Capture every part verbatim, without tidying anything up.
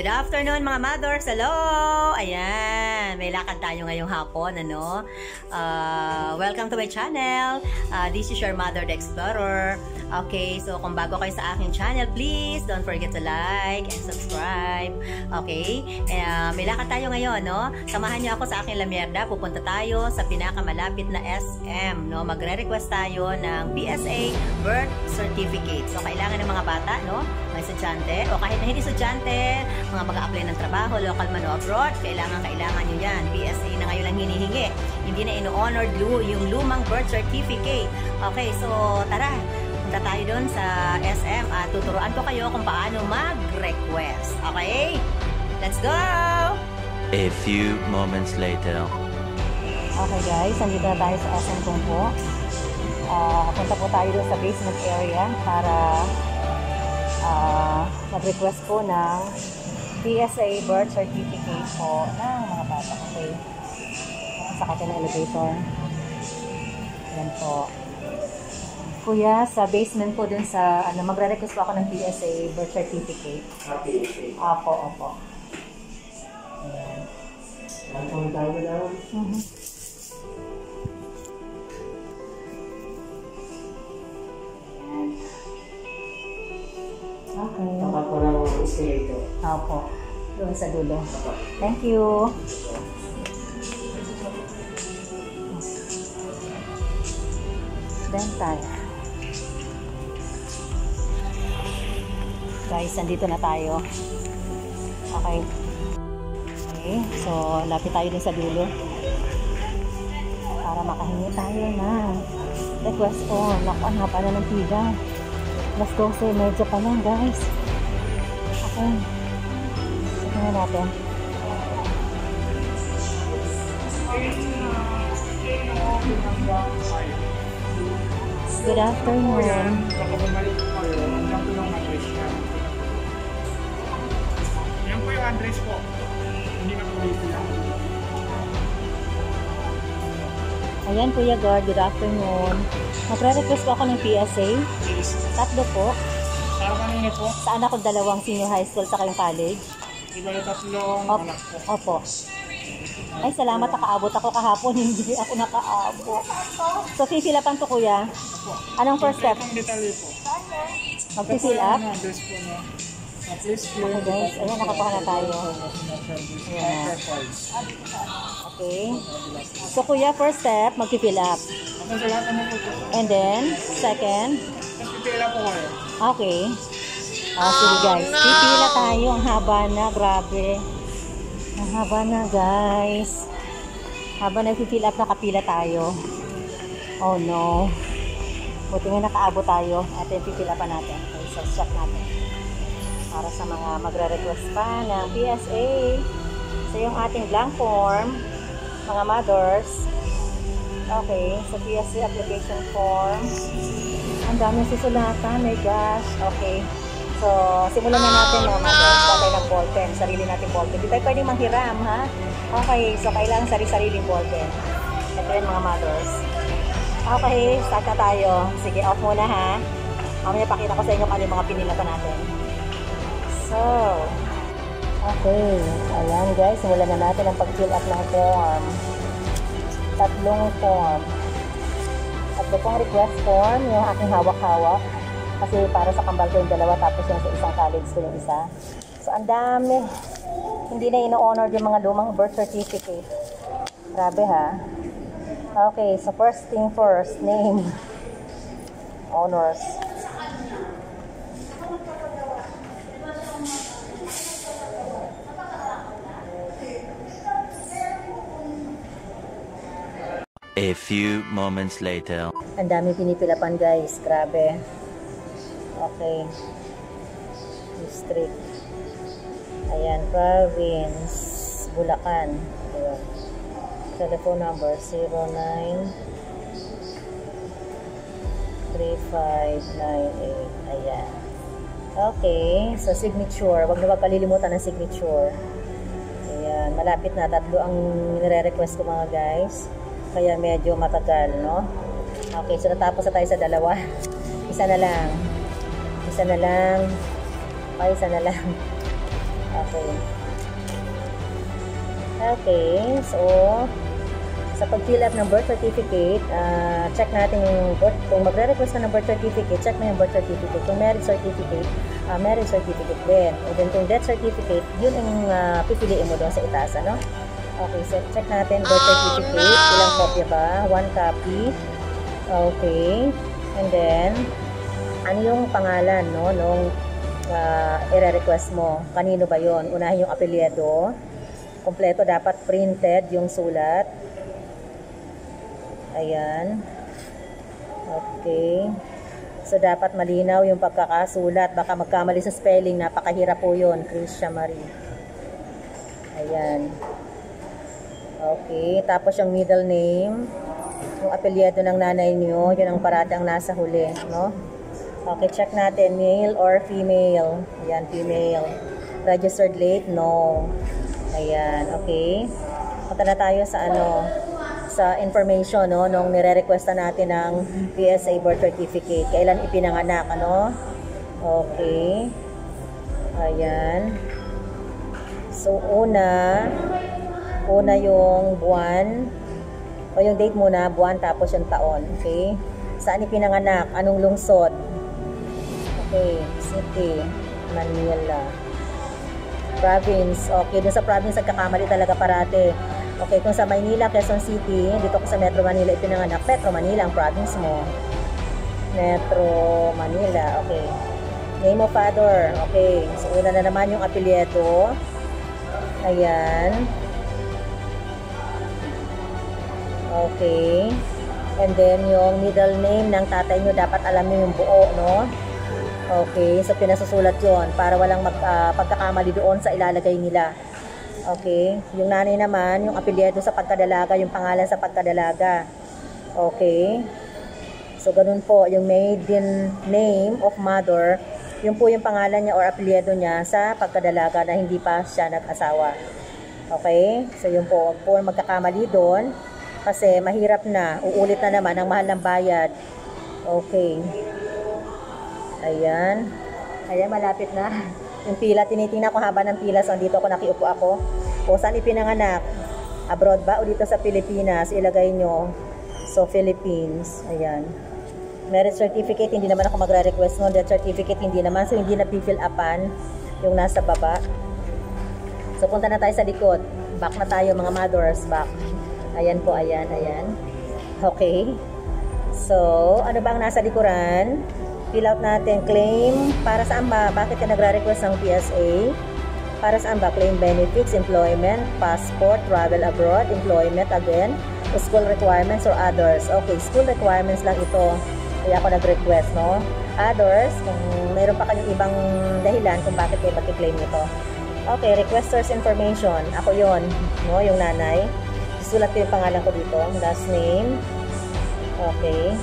Good afternoon mga mothers! Hello! Ayan, may lakad tayo ngayong hapon, ano? Uh, welcome to my channel. Uh, this is your Mother the Explorer. Okay, so kung bago kayo sa aking channel, please don't forget to like and subscribe. Okay? Uh, may lakad tayo ngayon, no? Samahan niyo ako sa aking lamierda. Pupunta tayo sa pinakamalapit na S M, no? Magre-request tayo ng P S A birth certificate. So, kailangan ng mga bata, no? Mga estudyante, o kahit na hindi estudyante, mga mag-a-apply ng trabaho, local man o abroad, kailangan, kailangan nyo yan. P S A na ngayon lang hinihingi. Hindi na ino-honor yung lumang birth certificate. Okay, so tara, punta tayo doon sa S M at tuturuan ko kayo kung paano mag-request. Okay? Let's go! A few moments later. Okay guys, nandito na tayo sa S M Tungpo. Uh, punta po tayo doon sa basement area para uh, mag-request po ng P S A birth certificate po ng mga bata. Okay. Sakay tayo ng elevator. Yan po. Kuya, sa basement po dun sa, ano, magre-request po ako ng P S A birth certificate. Opo, opo. Ayan. Ang tawag na daw? Mhm. Okay. Tapat po ng escalator. Opo. Doon sa dulo. Thank you. Dental. Guys, nandito na tayo. Okay. Okay. So, lapit tayo din sa dulo. Para makahingi tayo na request po. Naku, ang haba na ng pila. Alas dose, medyo pa lang guys. Okay. Tignan natin. Good afternoon. Yan po yung address po. Hindi na po dito yan. Ayan, Kuya Guard. Good afternoon. Magre-request po ako ng P S A. Tatlo po. Para kanina po? Sa anak ko dalawang senior high school sa kayong college. Di ba yung tatlong Op anak po? Opo. Ay, salamat. Nakaabot ako kahapon. Hindi ako nakaabot. So, fill-upan to, Kuya. Anong first step? Itong detalye po. Mag-fill up? Ano, address po niya. At least po. Okay, guys. Ayan, nakakuha na tayo. Ayan. Okay. So, Kuya, first step, mag-fill up. Ako sa lahat ano po po. And then, second. Tapos pipila po kayo. Okay. Ah, sige guys. Pipila tayo. Ang haba na. Grabe. Ang haba na guys. Habang nag-fill up, nakapila tayo. Oh no. Buti nga nakaabot tayo. At yung pipila pa natin. Okay, so check natin. Para sa mga magre-request pa ng P S A. So yung ating blank form, mga mothers. Okay, so P S A application form. Ang daming susulatan. My gosh. Okay. So, simulan na natin mga mothers. Patay ng ballpen. Sarili natin ballpen. Hindi tayo pwedeng manghiram, ha? Okay. So, kailangan sarili-sariling ballpen. Ito yun mga mothers. Okay. Start na tayo. Sige, off muna, ha? Mamaya pakita ko sa inyo kung ano yung mga pinila pa natin. So, okay. Ayan guys. Simulan na natin ang pag-fill up ng form. Tatlong form. Tatlo pong request form. Yung aking hawak-hawak. Kasi para sa kambal ko yung dalawa, tapos yung sa isang college ko yung isa. So, ang dami. Hindi na ino-honor yung mga lumang birth certificate. Grabe ha. Okay, so first thing first, name. Honors. A few moments later. Ang dami pinipilapan guys. Grabe. Okay. District. Ayan. Province. Bulacan. Ayan. Telephone number zero nine three five nine eight. Ayan. Okay. So, signature. Huwag na magkalilimutan ng signature. Ayan. Malapit na. Tatlo ang nire-request ko mga guys. Kaya medyo matagal, no? Okay. So, natapos na tayo sa dalawa. Isa na lang. Isa na lang. Okay, isa na lang. Okay. Okay, so sa pag-fill up ng birth certificate, uh, check natin yung birth, kung magre-request ka ng birth certificate, check mo yung birth certificate. Kung marriage certificate, uh, marriage certificate din. And then kung death certificate, yun ang uh, pipiliin mo doon sa itaas, ano? Okay, so check natin birth certificate. Ilang kopya ba? One copy. Okay. And then, ano yung pangalan, no, nung uh, i-request mo? Kanino ba yon? Unahin yung apelyido. Kompleto, dapat printed yung sulat. Ayan. Okay. So, dapat malinaw yung pagkakasulat. Baka magkamali sa spelling. Napakahirap po yun. Krisha Marie. Ayan. Okay. Tapos yung middle name. Yung apelyido ng nanay niyo. Yun ang parati ang nasa huli. No? Okay. Check natin. Male or female. Ayan. Female. Registered late? No. Ayan. Okay. Punta na tayo sa ano, sa information, no, nung nire-requesta natin ng P S A birth certificate. Kailan ipinanganak, ano? Okay. Ayan. So, una, una yung buwan, o yung date muna, buwan, tapos yung taon. Okay? Saan ipinanganak? Anong lungsod? Okay. City, Manila. Province. Okay, dun sa province nagkakamali talaga parate. Okay, kung sa Maynila, Quezon City, dito ko sa Metro Manila ipinanganak. Metro Manila ang province mo. Metro Manila. Okay. Name of father. Okay. So, una na naman yung apelyido. Ayan. Okay. And then, yung middle name ng tatay nyo, dapat alam nyo yung buo, no? Okay, so pinasusulat yon para walang mag, uh, pagkakamali doon sa ilalagay nila. Okay, yung nanay naman, yung apelyido sa pagkadalaga, yung pangalan sa pagkadalaga. Okay, so ganun po, yung maiden name of mother, yun po yung pangalan niya or apelyido niya sa pagkadalaga na hindi pa siya nag-asawa. Okay, so yun po, po magkakamali doon kasi mahirap na, uulit na naman ang mahal ng bayad. Okay. Ayan. Ayan, malapit na. Yung pila, tinitingnan ko haba ng pila. So, dito ako nakiupo ako. O, saan ipinanganak? Abroad ba o dito sa Pilipinas? Ilagay nyo. So, Philippines. Ayan. Marriage certificate, hindi naman ako magre-request mo. Death certificate, hindi naman. So, hindi na pifill upan yung nasa baba. So, punta na tayo sa likod. Back na tayo, mga mothers. Back. Ayan po, ayan, ayan. Okay. So, ano ba ang nasa likuran? Fill out natin. Claim. Para saan ba? Bakit ka nagre-request ng P S A? Para saan ba? Claim benefits, employment, passport, travel abroad, employment again, school requirements or others. Okay, school requirements lang ito. Kaya ako nag-request, no? Others, kung mayroon pa kayong ibang dahilan kung bakit kayo mag-claim nito. Okay, requester's information. Ako yon, no? Yung nanay. Sulat ko yung pangalan ko dito. Last name. Okay.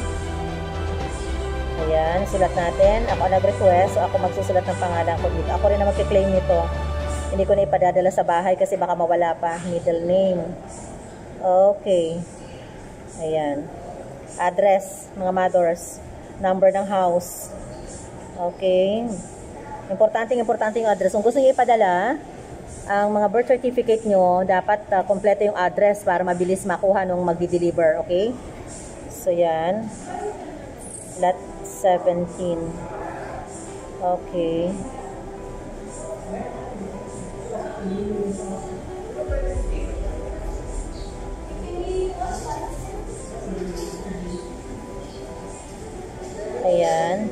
Ayan, sulat natin. Ako nag-request, so ako magsusulat ng pangalan ko dito. Ako rin na mag-claim nito. Hindi ko na ipadadala sa bahay kasi baka mawala pa. Middle name. Okay. Ayan. Address, mga mothers. Number ng house. Okay. Importante, importante yung address. Kung gusto niyo ipadala, ang mga birth certificate nyo, dapat uh, kompleto yung address para mabilis makuha nung magdi-deliver. Okay? So, yan. Lot seventeen. Okay. Ayan.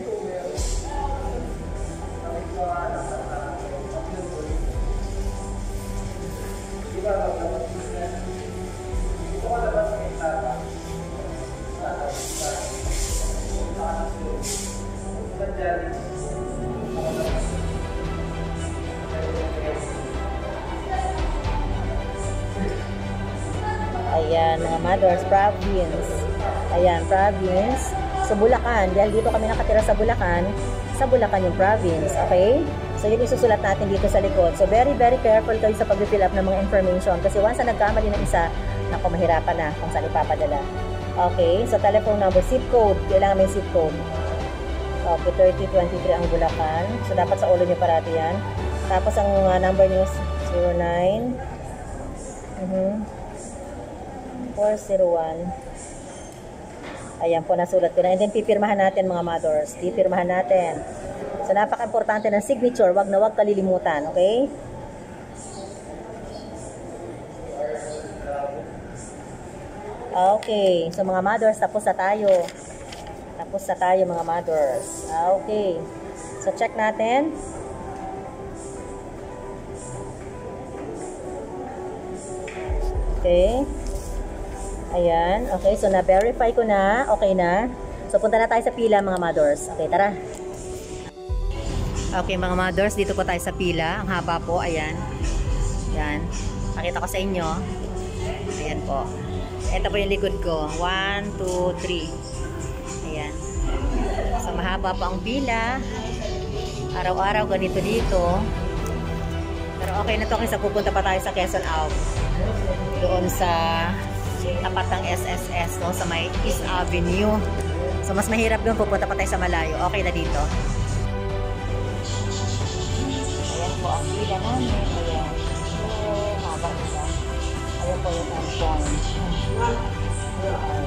Ayan, mga mothers, province. Ayan, province. So, Bulacan. Dahil dito kami nakatira sa Bulacan, sa Bulacan yung province. Okay? So, yun isusulat natin dito sa likod. So, very, very careful kayo sa pag-fill up ng mga information. Kasi once na nagkamali ng isa, naku, mahirapan na kung saan ipapadala. Okay? So, telephone number, zip code. Kailangan may zip code. Okay, thirty twenty-three ang Bulacan. So, dapat sa ulo nyo parati yan. Tapos ang uh, number niyo is zero nine mm-hmm. four zero one. Ayan po, nasulat ko na. And then pipirmahan natin mga mothers. Pipirmahan natin. So napaka-importante ng signature. Wag na wag kalilimutan. Okay? Okay. So mga mothers, tapos na tayo. Tapos na tayo mga mothers. Okay. So check natin. Okay. Ayan. Okay. So na-verify ko na. Okay na. So punta na tayo sa pila mga mothers. Okay, tara. Okay mga mothers, dito po tayo sa pila. Ang haba po. Ayan. Ayan. Pakita ko sa inyo. Ayan po. Ito po yung likod ko. one, two, three. Ayan. So mahaba po ang pila. Araw-araw ganito dito. Pero okay na to kasi pupunta pa tayo sa Quezon Out. Doon sa tapat ng S S S, no? Sa may East Avenue. So mas mahirap doon, pupunta pa tayo sa malayo. Okay na dito. Ayan po ang pila namin. Ayan. So, haba nila. Ayan po yung endpoint. Ayan.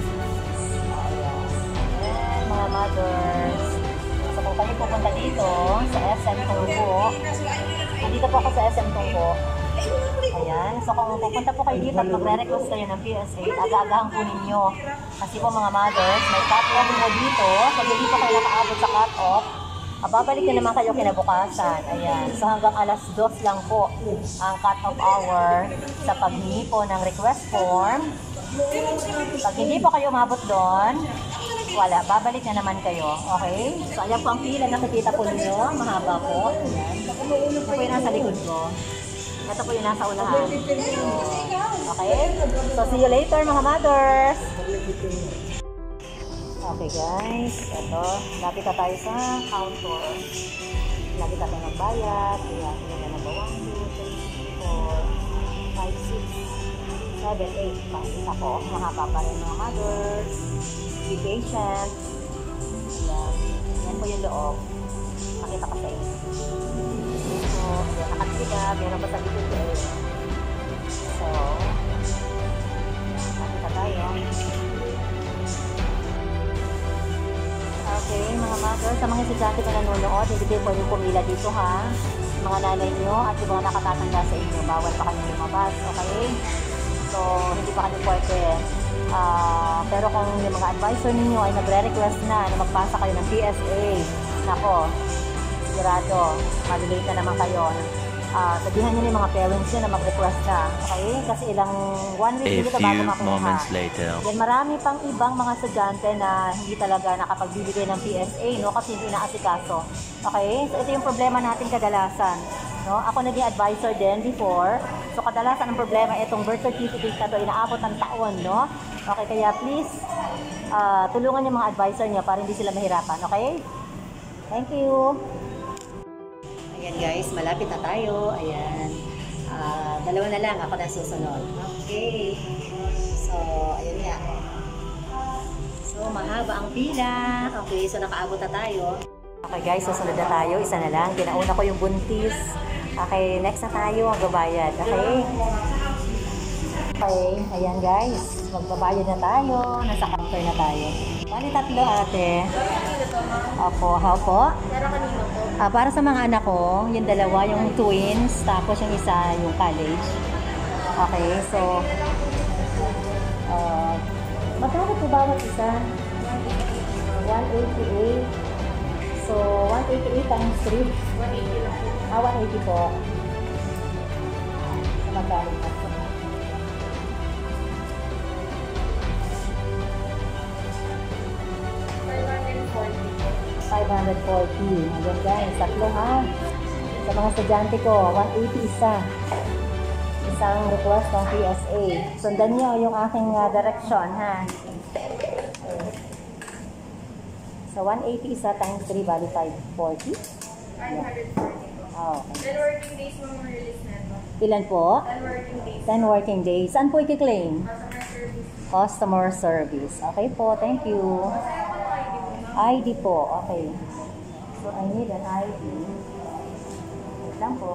Ayan, mga mothers. So kung kayo pupunta dito sa S M Tungko, nandito po ako sa S M Tungko. Ayan. So kung pupunta po kayo dito at magre-request kayo ng P S A, aga-agahan po ninyo. Kasi po mga mothers, may cut-off mo dito. Pag hindi po kayo nakaabot sa cut-off, babalik na naman kayo kinabukasan. Ayan. So hanggang alas dos lang po ang cut-off hour sa paghingi po ng request form. Pag hindi po kayo umabot doon, wala. Babalik na naman kayo. Okay? So ayan po ang pila. Nakikita po ninyo. Mahaba po. Ayan. Ito po yung nasa likod ko. Ito po yung nasa unahan. Okay? So, see you later mga mothers! Okay guys, ito. Lapit na tayo sa counter. Lapit na tayo magbayad. Kaya, yung na number one, two, three, four, five, six, seven, eight. Pakita ako. Mahaba pa rin mga mothers. Be patient. Ayan. Yan po yung loob. Makita ko sa inyo. So, nakakasila, meron pa sa likod ko eh. So, nakita tayo. Okay, mga mother, sa mga estudyante na nanonood, hindi kayo pwedeng pumila dito ha. Mga nanay nyo at yung mga nakatatanda sa inyo, bawal pa kami lumabas, okay? So, hindi pa kami pwede. Uh, pero kung yung mga advisor ninyo ay nagre-request na na magpasa kayo ng P S A, nako, sigurado, malilate na naman kayo. Uh, sabihan nyo na yung mga parents nyo na mag-request na. Okay? Kasi ilang one week dito bago makuha. Yan, marami pang ibang mga estudyante na hindi talaga nakapagbibigay ng P S A, no? Kasi hindi naasikaso. Okay? So, ito yung problema natin kadalasan. No? Ako naging advisor din before. So, kadalasan ang problema, itong birth certificate na to, inaabot ng taon, no? Okay, kaya please, uh, tulungan yung mga advisor niya para hindi sila mahirapan. Okay? Thank you! Ayan guys, malapit na tayo. Ayan. Uh, dalawa na lang. Ako na susunod. Okay. So, ayan nga. So, mahaba ang pila. Okay, so nakaabot na tayo. Okay guys, susunod na tayo. Isa na lang. Kinauna ko yung buntis. Okay, next na tayo. Magbabayad. Okay. Okay, ayan guys. Magbabayad na tayo. Nasa counter na tayo. Bali tatlo ate. Opo, opo. Ah, para sa mga anak ko, yung dalawa, yung twins, tapos yung isa, yung college. Okay, so, uh, magkano po bawat isa? one eighty-eight. So, one eighty-eight times three. Ah, one eighty po. So, magkano po? five hundred forty. Ayan guys, tatlo ha. Sa mga estudyante ko, one eighty isa. Isang request ng P S A. Sundan nyo yung aking uh, direction ha. Okay. So one eighty isa times three, bali five forty. five forty. Oh, okay. ten working days mo release na ito. Ilan po? ten working days. ten working days. Saan po i-claim? Customer service. Customer service. Okay po, thank you. I D po, okay. So, I need an I D. lang po.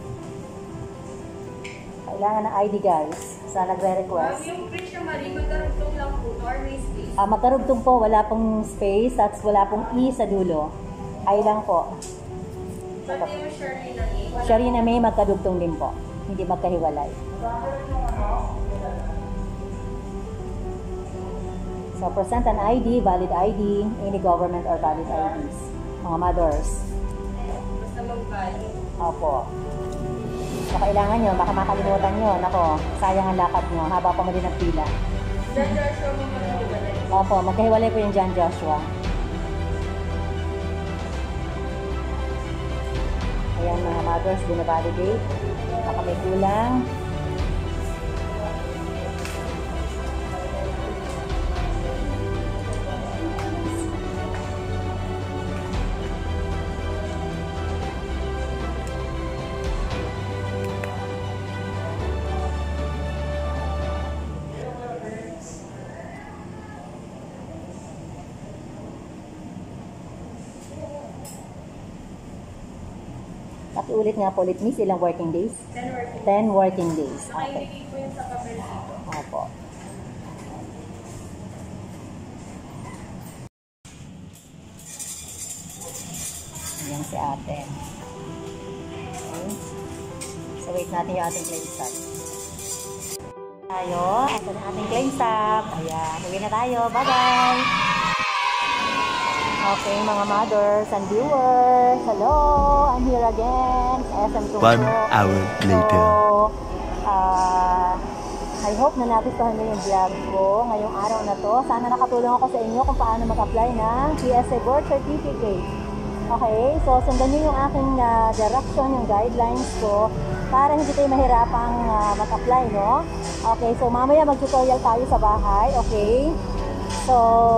Kailangan ng I D guys sa nagre-request. Yung bridge na mali, magkarugtong lang po or may space. Ah, magkarugtong po, wala pong space at wala pong E sa dulo. I lang po. Pati yung Shirley na A. Shari na may magkadugtong din po. Hindi magkahiwalay. So, present an I D, valid I D, any government or valid I Ds. Mga mothers. Basta mag-value. Opo. So, kailangan nyo, baka makalimutan nyo. Nako, sayang ang lakad nyo. Haba pa mo din ang pila. John Joshua mo mag-value. Opo, magkahiwalay po yung John Joshua. Ayan mga mothers, binavalidate. Baka may kulang. Pakiulit nga po ulit, miss, ilang working days? ten working. ten working days. Okay. Nakaindicate po yun sa papel dito. Opo. Ayan si ate. Okay. So, wait natin yung ating claim stub. Tayo. Ito na ating claim stub. Ayan. Uwi na tayo. Bye-bye! Okay, mga mothers and viewers. Hello! I'm here again. S M two One Pro. hour later. So, ah... I hope na nagustuhan niyo yung vlog ko ngayong araw na to. Sana nakatulong ako sa inyo kung paano mag-apply ng P S A birth certificate. Okay, so sundan niyo yung aking uh, direction, yung guidelines ko para hindi kayo mahirapang uh, mag-apply, no? Okay, so mamaya mag-tutorial tayo sa bahay, okay? So,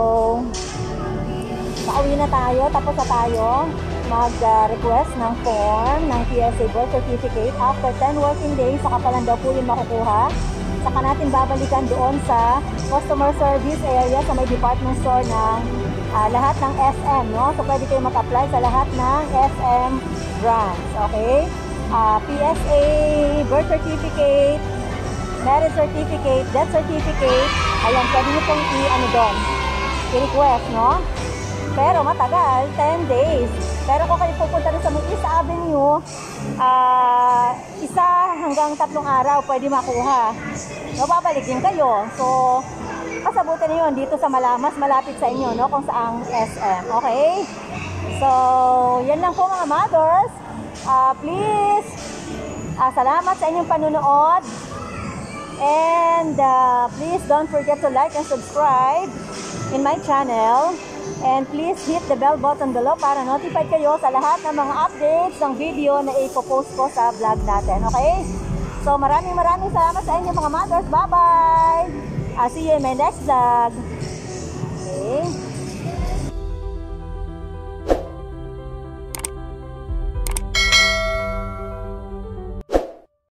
pauwi na tayo, tapos na tayo mag-request uh, ng form ng P S A birth certificate. After ten working days, saka pa lang daw po yung makukuha. Saka natin babalikan doon sa customer service area sa may department store ng uh, lahat ng S M, no? So, pwede kayo mag-apply sa lahat ng S M branch, okay? Uh, P S A, birth certificate, marriage certificate, death certificate, ayan, pwede nyo pong i-ano doon, i-request, no? Pero matagal, ten days. Pero kung kayo pupunta rin sa may East Avenue, uh, isa hanggang tatlong araw pwede makuha. Mababalik din kayo. So, kasabutin na yun dito sa Malamas, malapit sa inyo, no? Kung saang S M. Okay? So, yan lang po mga mothers. Uh, please, uh, salamat sa inyong panunood. And uh, please don't forget to like and subscribe in my channel. And please hit the bell button below para notified kayo sa lahat ng mga updates ng video na ipopost ko sa vlog natin. Okay? So maraming maraming salamat sa inyo mga mothers. Bye-bye! I'll see you in my next vlog. Okay?